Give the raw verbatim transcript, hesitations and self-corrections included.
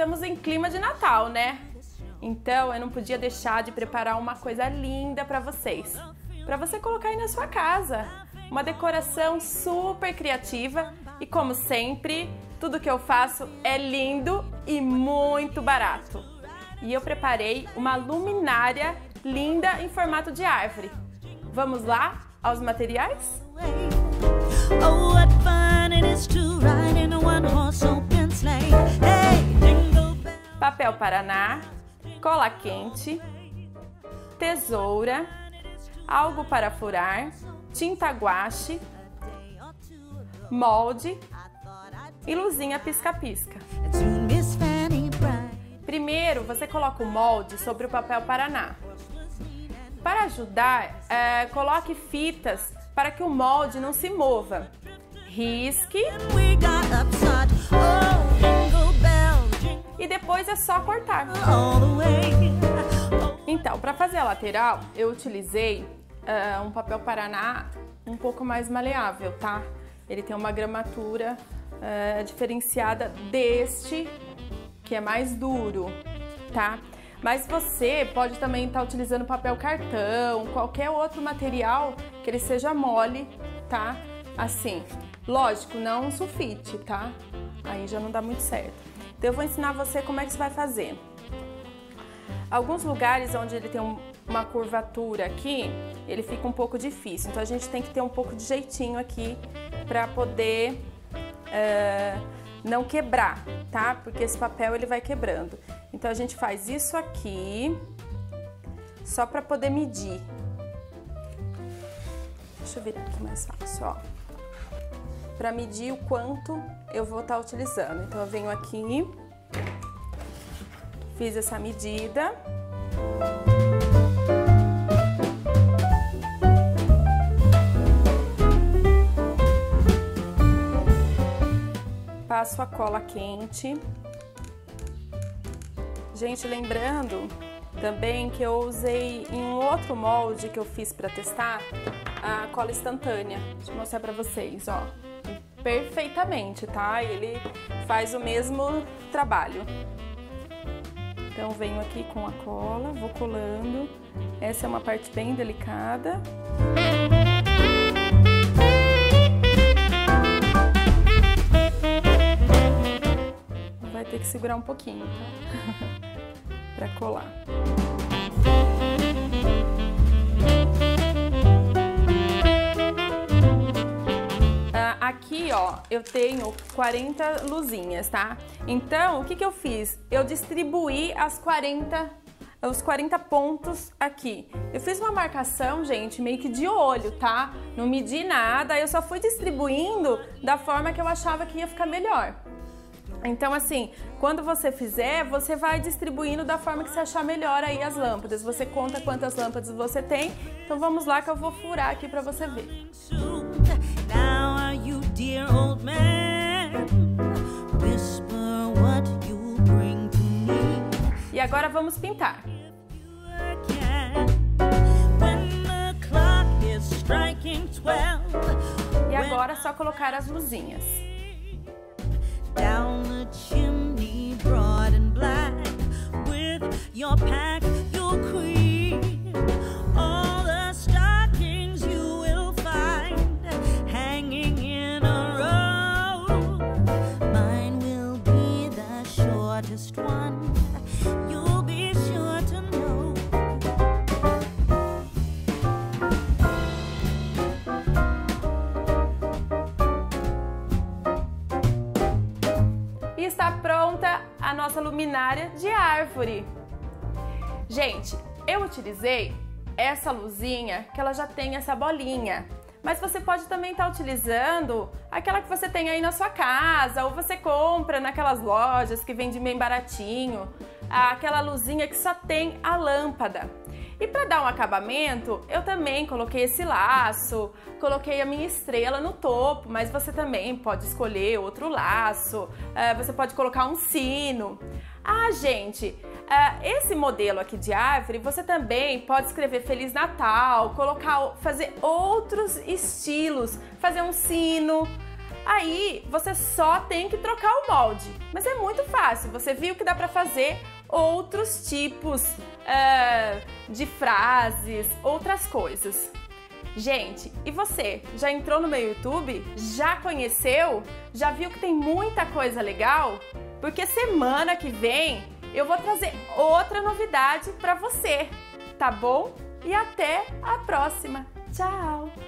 estamos em clima de Natal, né? Então eu não podia deixar de preparar uma coisa linda para vocês, para você colocar aí na sua casa. Uma decoração super criativa e, como sempre, tudo que eu faço é lindo e muito barato. E eu preparei uma luminária linda em formato de árvore. Vamos lá aos materiais? Papel Paraná, cola quente, tesoura, algo para furar, tinta guache, molde e luzinha pisca-pisca. Primeiro, você coloca o molde sobre o papel Paraná. Para ajudar, é, coloque fitas para que o molde não se mova. Risque. E depois é só cortar. Então, para fazer a lateral, eu utilizei uh, um papel Paraná um pouco mais maleável, tá? Ele tem uma gramatura uh, diferenciada deste, que é mais duro, tá? Mas você pode também estar utilizando papel cartão, qualquer outro material que ele seja mole, tá? Assim, lógico, não sulfite, tá? Aí já não dá muito certo. Então eu vou ensinar você como é que você vai fazer. Alguns lugares onde ele tem um, uma curvatura aqui, ele fica um pouco difícil. Então a gente tem que ter um pouco de jeitinho aqui para poder uh, não quebrar, tá? Porque esse papel ele vai quebrando. Então a gente faz isso aqui, só para poder medir. Deixa eu virar aqui mais fácil, ó. Para medir o quanto eu vou estar utilizando. Então eu venho aqui, fiz essa medida. Passo a cola quente. Gente, lembrando também que eu usei em um outro molde que eu fiz para testar a cola instantânea. Deixa eu mostrar para vocês, ó. Perfeitamente, tá? Ele faz o mesmo trabalho. Então venho aqui com a cola, vou colando. Essa é uma parte bem delicada. Vai ter que segurar um pouquinho, tá? Pra colar. Aqui, ó, eu tenho quarenta luzinhas, tá? Então, o que que eu fiz? Eu distribuí as quarenta, os quarenta pontos aqui. Eu fiz uma marcação, gente, meio que de olho, tá? Não medi nada, eu só fui distribuindo da forma que eu achava que ia ficar melhor. Então, assim, quando você fizer, você vai distribuindo da forma que você achar melhor aí as lâmpadas. Você conta quantas lâmpadas você tem. Então, vamos lá que eu vou furar aqui pra você ver. Dear old man, whisper what you bring to me. E agora vamos pintar. E agora é só colocar as luzinhas. Down the chimney, broad and black, with your pack, your queen, all the stockings you will find hanging in. One, you'll be sure to know. E está pronta a nossa luminária de árvore. Gente, eu utilizei essa luzinha que ela já tem essa bolinha. Mas você pode também estar utilizando aquela que você tem aí na sua casa, ou você compra naquelas lojas que vende bem baratinho, aquela luzinha que só tem a lâmpada. E para dar um acabamento, eu também coloquei esse laço, coloquei a minha estrela no topo, mas você também pode escolher outro laço, você pode colocar um sino. Ah, gente, esse modelo aqui de árvore, você também pode escrever Feliz Natal, colocar, fazer outros estilos, fazer um sino, Aí você só tem que trocar o molde, mas é muito fácil. Você viu que dá para fazer outros tipos é, de frases, outras coisas. Gente, e você? Já entrou no meu YouTube? Já conheceu? Já viu que tem muita coisa legal? Porque semana que vem eu vou trazer outra novidade para você, tá bom? E até a próxima. Tchau!